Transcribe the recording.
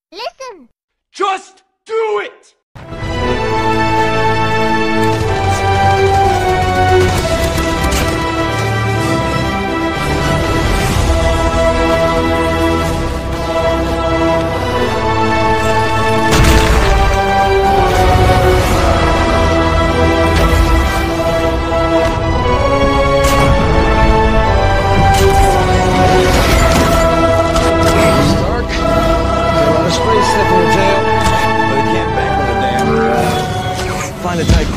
Listen! Just do it! Space slip in the tail, but it can't back with a damn. Find a tight